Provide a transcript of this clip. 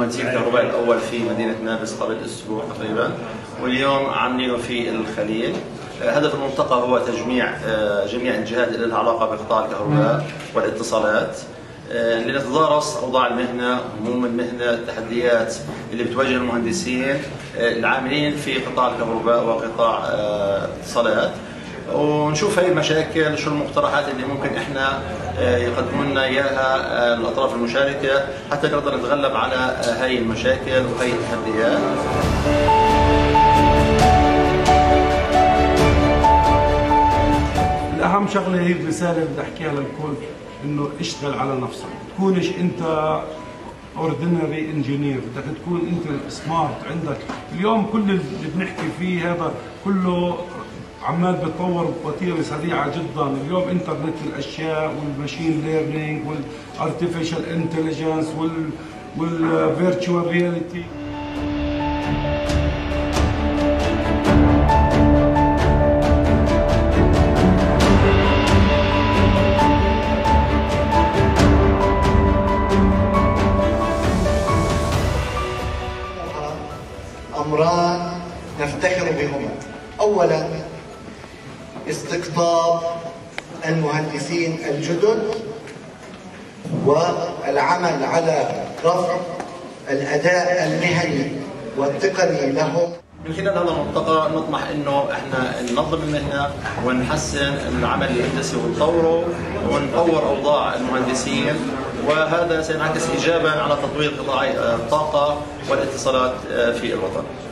مهندسين الكهرباء الأول في مدينة نابلس قبل أسبوع تقريبا، واليوم عاملينه في الخليل. هدف الملتقى هو تجميع جميع الجهات اللي لها علاقة بقطاع الكهرباء والاتصالات، لنتدارس أوضاع المهنة، هموم المهنة، التحديات اللي بتواجه المهندسين العاملين في قطاع الكهرباء وقطاع الاتصالات، ونشوف هاي المشاكل، شو المقترحات اللي ممكن احنا يقدموا لنا اياها الاطراف المشاركه حتى نقدر نتغلب على هاي المشاكل وهي التحديات. الأهم شغلة هي الرسالة اللي بدي أحكيها للكل، إنه اشتغل على نفسك، تكونش أنت اوردينري انجينير، بدك تكون أنت سمارت. عندك اليوم كل اللي بنحكي فيه هذا كله عمال بتطور بوتيرة سريعة جدا. اليوم انترنت الأشياء والماشين ليرنينج والارتفيشال انتليجنس والفيرتشوال رياليتي. أمران نفتخر بهما. أولاً استقطاب المهندسين الجدد والعمل على رفع الأداء المهني والتقني لهم. من خلال هذا الملتقى نطمح انه احنا ننظم المهنه ونحسن العمل الهندسي ونطوره ونطور اوضاع المهندسين، وهذا سينعكس ايجابا على تطوير قطاع الطاقه والاتصالات في الوطن.